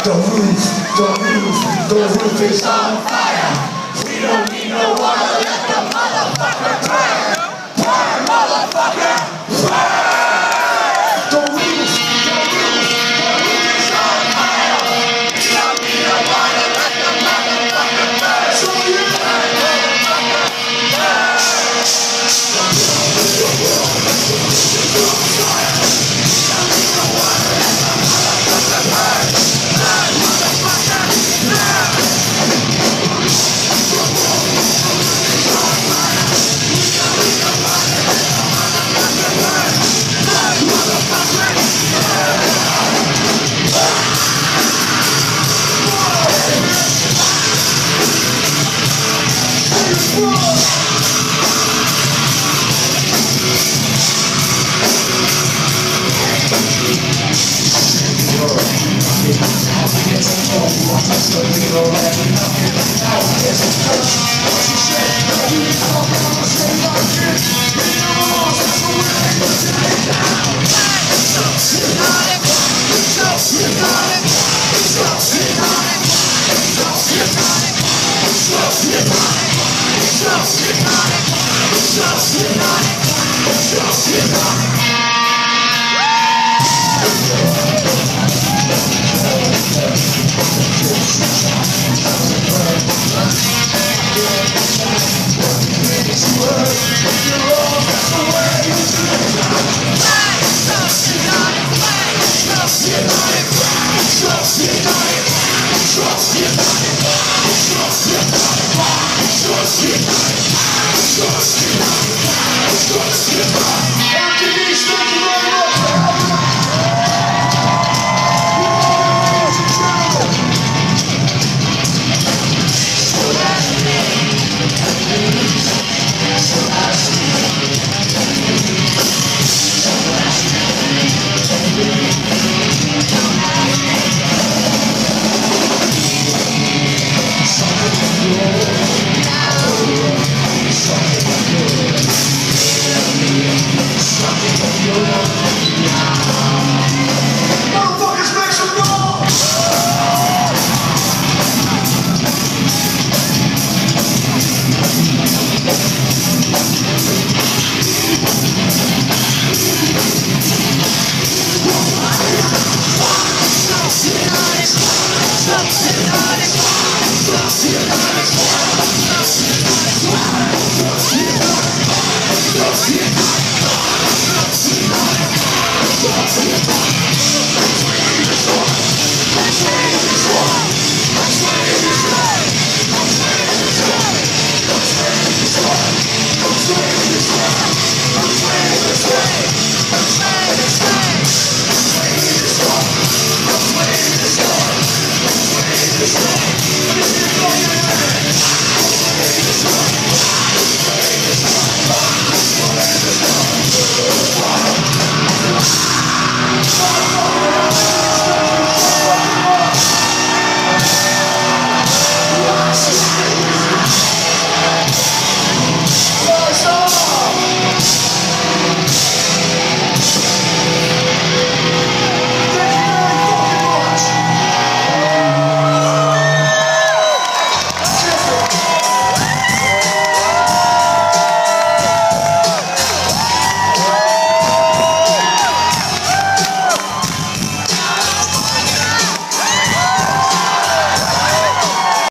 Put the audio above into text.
The roof is on fire. We don't need no water, let the motherfucker burn. Burn, motherfucker, burn. The roof is on fire. We don't need no water, let the motherfucker burn. So you burn, motherfucker, burn. The roof is on fire. We don't need no water, let the motherfucker burn. Burn, motherfucker, burn. It's